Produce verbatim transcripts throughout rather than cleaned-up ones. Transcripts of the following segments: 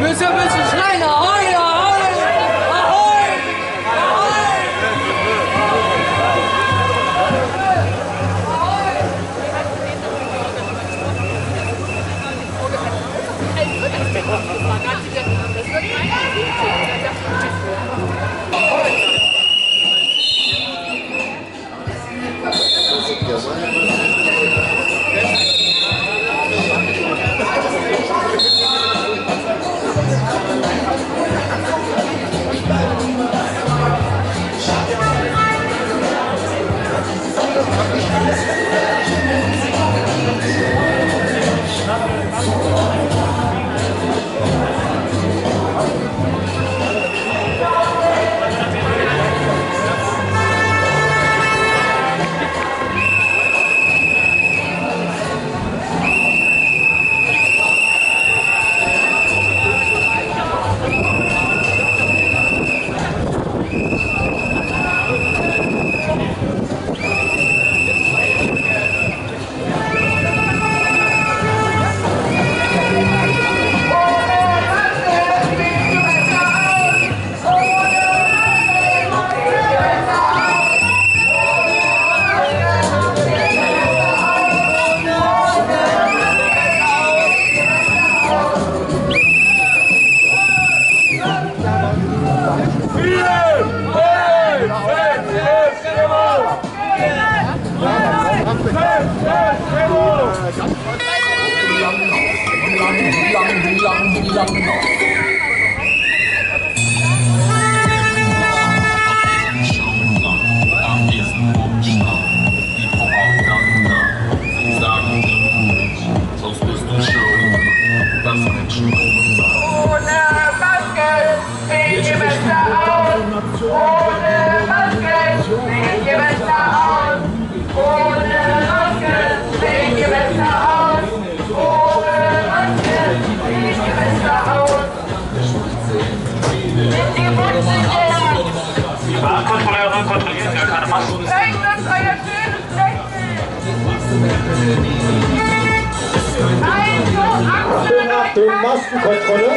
müssen ein bisschen schneller. Ahoi, ahoi! Ahoi! Achtung, Maskenkontrolle.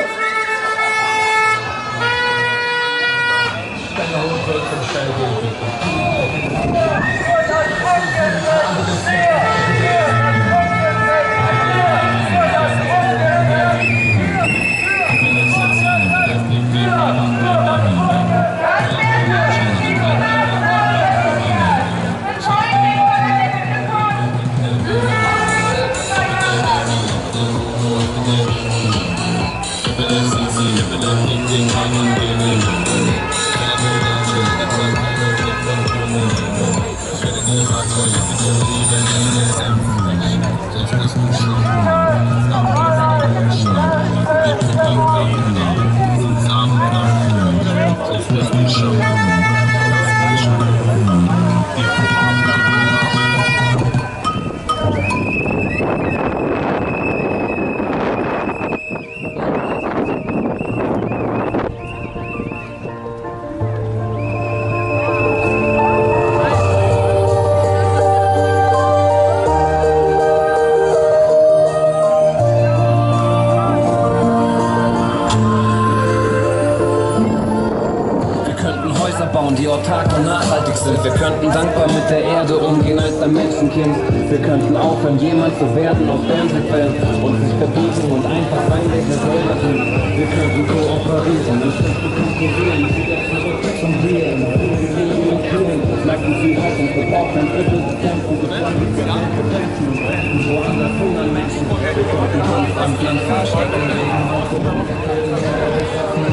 Die autark und nachhaltig sind. Wir könnten dankbar mit der Erde umgehen als ein Menschenkind. Wir könnten aufhören, jemand zu werden auf Fernsehfans und sich verbieten und einfach sein, wer wir selber sind. Wir könnten kooperieren, anstatt zu konkurrieren, wieder zurück zum Wählen. Wir kühlen, merken sie Hoffnung, wir brauchen ein Drittel zu kämpfen, gezwungen, wir kämpfen und brechen, woanders hungern Menschen. Wir könnten Kampf am Land Fahrstecken legen, auf der Bank der kalten Erde schaffen.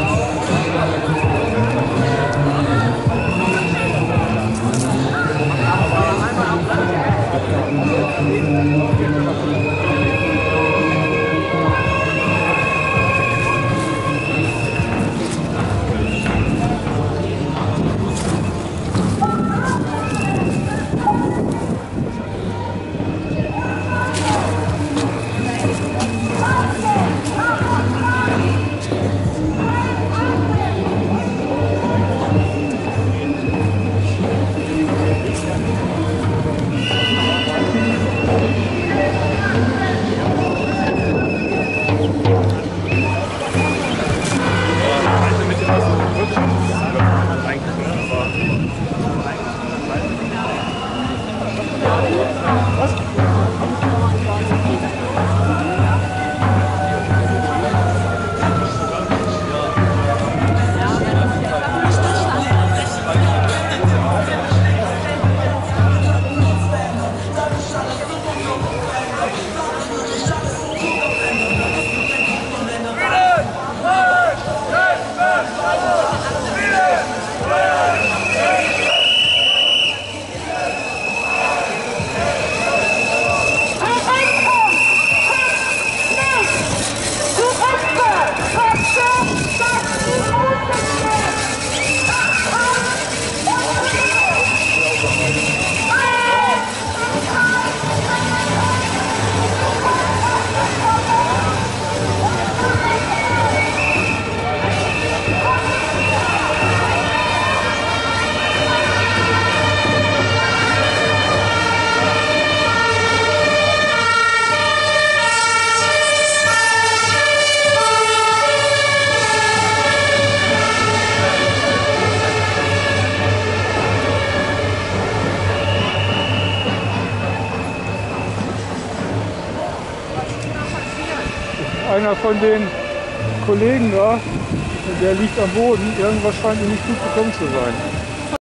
einer von den Kollegen da, der liegt am Boden. Irgendwas scheint ihm nicht gut bekommen zu sein.